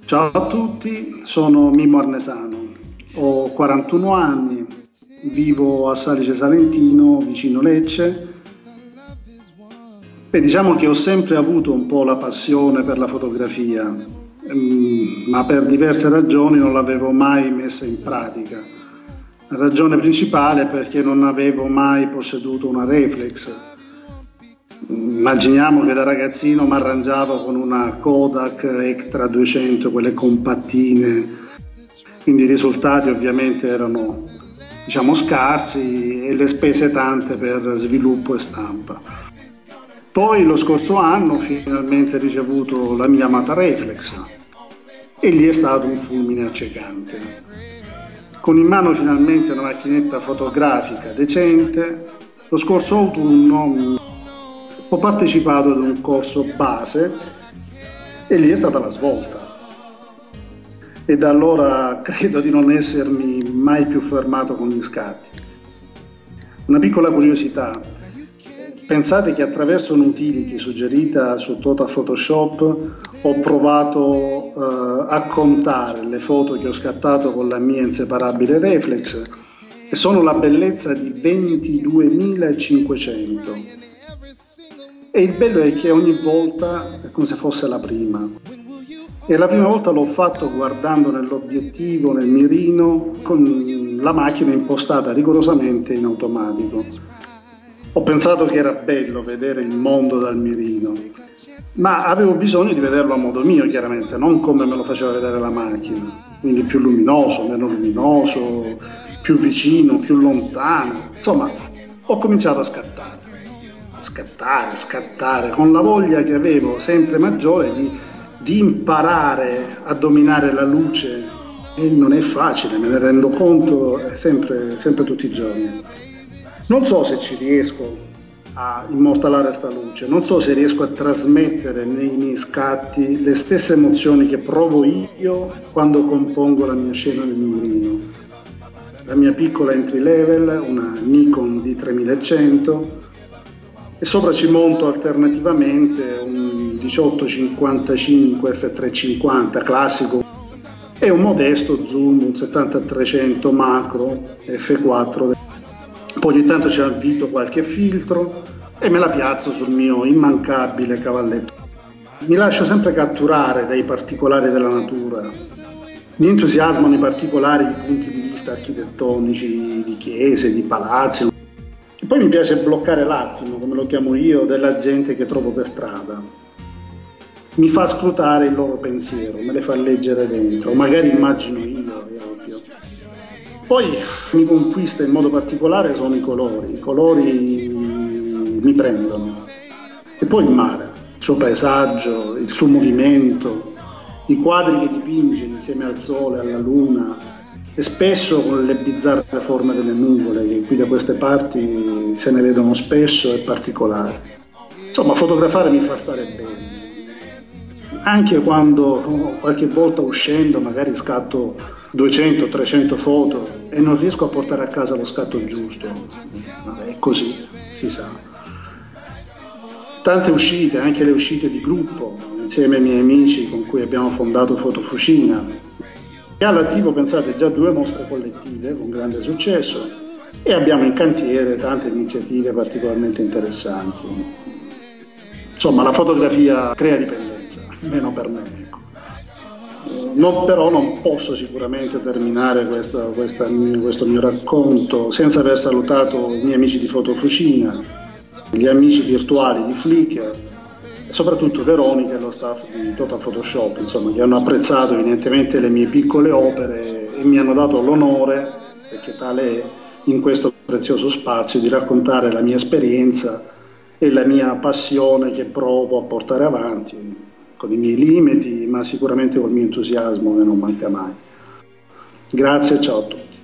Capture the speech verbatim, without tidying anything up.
Ciao a tutti, sono Mimmo Arnesano, ho quarantuno anni, vivo a Salice Salentino, vicino Lecce, e diciamo che ho sempre avuto un po' la passione per la fotografia, mm, ma per diverse ragioni non l'avevo mai messa in pratica. La ragione principale è perché non avevo mai posseduto una reflex. Immaginiamo che da ragazzino mi arrangiavo con una Kodak Ektra duecento, quelle compattine, quindi i risultati ovviamente erano, diciamo, scarsi e le spese tante per sviluppo e stampa. Poi lo scorso anno ho finalmente ricevuto la mia amata reflex e lì è stato un fulmine accecante. Con in mano finalmente una macchinetta fotografica decente, lo scorso autunno ho partecipato ad un corso base e lì è stata la svolta. E da allora credo di non essermi mai più fermato con gli scatti. Una piccola curiosità: pensate che attraverso un'utility suggerita su Total Photoshop ho provato eh, a contare le foto che ho scattato con la mia inseparabile reflex e sono la bellezza di ventiduemilacinquecento. E il bello è che ogni volta è come se fosse la prima. E la prima volta l'ho fatto guardando nell'obiettivo, nel mirino, con la macchina impostata rigorosamente in automatico. Ho pensato che era bello vedere il mondo dal mirino, ma avevo bisogno di vederlo a modo mio, chiaramente, non come me lo faceva vedere la macchina. Quindi più luminoso, meno luminoso, più vicino, più lontano. Insomma, ho cominciato a scattare. scattare, scattare, con la voglia che avevo sempre maggiore di, di imparare a dominare la luce, e non è facile, me ne rendo conto sempre, sempre tutti i giorni. Non so se ci riesco a immortalare sta luce, non so se riesco a trasmettere nei miei scatti le stesse emozioni che provo io quando compongo la mia scena nel mirino. La mia piccola entry level, una Nikon D tremilacento, e sopra ci monto alternativamente un diciotto cinquantacinque F trecentocinquanta classico e un modesto zoom, un settanta trecento macro F quattro. Poi ogni tanto ci avvito qualche filtro e me la piazzo sul mio immancabile cavalletto. Mi lascio sempre catturare dai particolari della natura. Mi entusiasmano i particolari di punti di vista architettonici, di chiese, di palazzi. E poi mi piace bloccare l'attimo, come lo chiamo io, della gente che trovo per strada. Mi fa scrutare il loro pensiero, me le fa leggere dentro, magari immagino io, è ovvio. Poi mi conquista in modo particolare sono i colori, i colori mi prendono. E poi il mare, il suo paesaggio, il suo movimento, i quadri che dipinge insieme al sole, alla luna, e spesso con le bizzarre forme delle nuvole che qui da queste parti se ne vedono spesso e particolari. Insomma, fotografare mi fa stare bene, anche quando qualche volta uscendo magari scatto duecento trecento foto e non riesco a portare a casa lo scatto giusto. Vabbè, è così, si sa. Tante uscite, anche le uscite di gruppo, insieme ai miei amici con cui abbiamo fondato Fotofucina. E all'attivo, pensate, già due mostre collettive con grande successo e abbiamo in cantiere tante iniziative particolarmente interessanti. Insomma, la fotografia crea dipendenza, almeno per me. Ecco. Non, però non posso sicuramente terminare questa, questa, questo mio racconto senza aver salutato i miei amici di Fotofucina, gli amici virtuali di Flickr, soprattutto Veronica e lo staff di Total Photoshop, insomma, che hanno apprezzato evidentemente le mie piccole opere e mi hanno dato l'onore, perché tale è, in questo prezioso spazio, di raccontare la mia esperienza e la mia passione che provo a portare avanti, con i miei limiti, ma sicuramente col mio entusiasmo che non manca mai. Grazie, ciao a tutti.